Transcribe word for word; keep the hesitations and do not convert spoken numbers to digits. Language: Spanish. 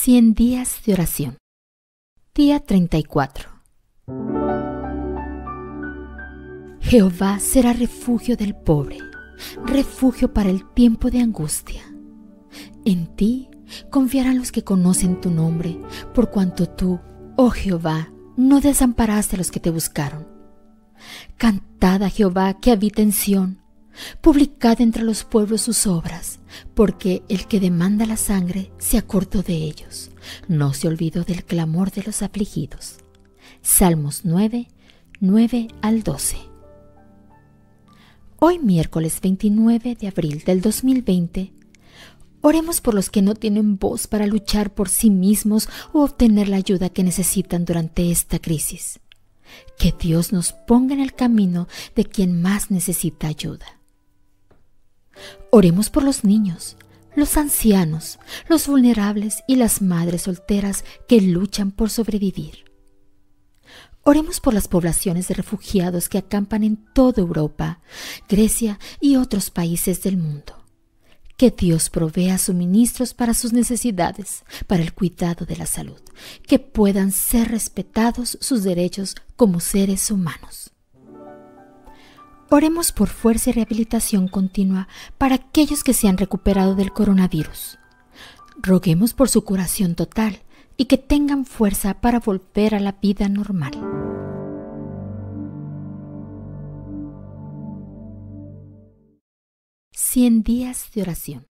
Cien días de oración. Día treinta y cuatro. Jehová será refugio del pobre, refugio para el tiempo de angustia. En ti confiarán los que conocen tu nombre, por cuanto tú, oh Jehová, no desamparaste a los que te buscaron. Cantad a Jehová que habita en Sión, publicad entre los pueblos sus obras, porque el que demanda la sangre se acordó de ellos, no se olvidó del clamor de los afligidos. Salmos nueve, nueve al doce. Hoy miércoles veintinueve de abril del dos mil veinte, oremos por los que no tienen voz para luchar por sí mismos o obtener la ayuda que necesitan durante esta crisis. Que Dios nos ponga en el camino de quien más necesita ayuda. Oremos por los niños, los ancianos, los vulnerables y las madres solteras que luchan por sobrevivir. Oremos por las poblaciones de refugiados que acampan en toda Europa, Grecia y otros países del mundo. Que Dios provea suministros para sus necesidades, para el cuidado de la salud, que puedan ser respetados sus derechos como seres humanos. Oremos por fuerza y rehabilitación continua para aquellos que se han recuperado del coronavirus. Roguemos por su curación total y que tengan fuerza para volver a la vida normal. Cien días de oración.